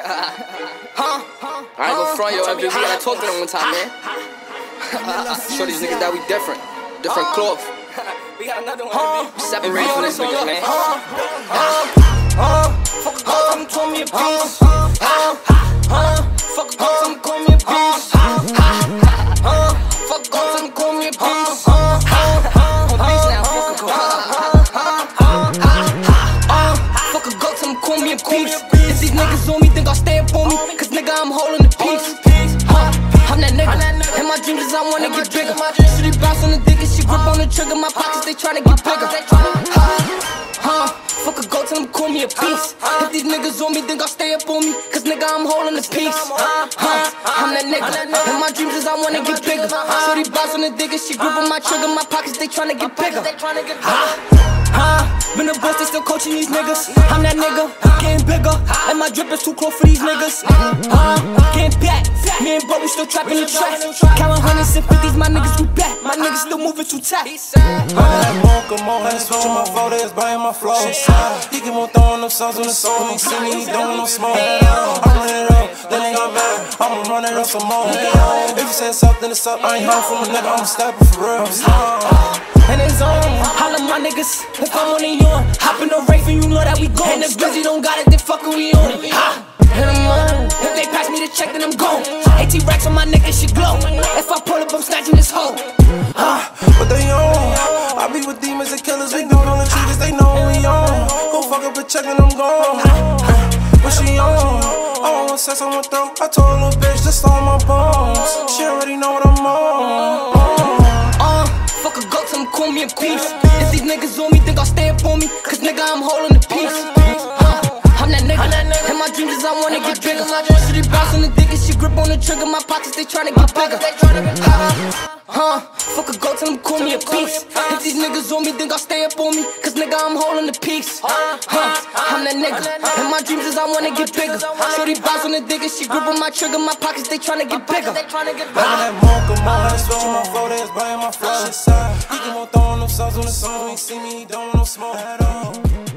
I ain't gon' front yo, we gotta talk to them one time, man. Show these niggas that we different. Different cloth. We got another one. Separate from this nigga, man. Fuck a girl, come call me a piece. Fuck a girl, come call me a piece. Fuck a girl, come call me a piece. Fuck a girl, come call me a piece. If these niggas on me, think I'll stay up on me. Cause nigga, I'm holding the piece. I'm that nigga, and my dreams is I wanna get bigger. Shitty bounce on the dick and she grip on the trigger. My pockets, they tryna get bigger. Fuck a go, tell them call me a piece. If these niggas on me, think I'll stay up on me. Cause nigga, I'm holding the piece. I'm that nigga, and my dreams is I wanna get bigger. Shorty bounce on the dick and she grip on my trigger. My pockets, they tryna get bigger. Been a boss, they still coaching these niggas. I'm that nigga, getting bigger. And my drip is too close for these niggas. Getting back, me and bro, we still trapping the track. Counting hundreds and fifties, my niggas, we back. My niggas still moving too tight. Come on, let's switch my photo, it's buying my flow. He keep on throwing them songs on the song. He see me, he don't no smoke. I'm running it up, then they got mad. I'ma run it up some more. If you say it's up, then it's up. I ain't home from a nigga, I'm stepping for real. And it's on, holla my niggas. If I'm on the yawn, hop in the Wraith and you know that we go. And if Busy don't got it, then fuckin' we on it. And I'm on, if they pass me the check, then I'm gone. 80 racks on my neck and shit glow. If I pull up, I'm snatching this hoe. But they on, I be with demons and killers. We gon' the cheaters, they know we on. Go fuck up a check and I'm gone. But she on, I want sex on my throat. I told a little bitch to slow my bones. She already know what I'm on. Fuck a go, tell them call me a piece. If these niggas on me, think I'll stay up on me. Cause nigga, I'm holding the piece. I'm that nigga, and my dreams is I wanna get bigger. Shitty bounce on the dick and she grip on the trigger. My pockets, they tryna get bigger. Fuck a go, tell them call me a piece. If these niggas on me, think I'll stay up on me. Cause nigga, I'm holding the piece. I'm that nigga, and my dreams is I wanna get bigger. Shorty bounce on the dick and she grip on my trigger. My pockets, they tryna get bigger. Come on, let's switch my photo, it's buying my flow. He keep on throwing them songs on the song. He see me, he don't no smoke at all.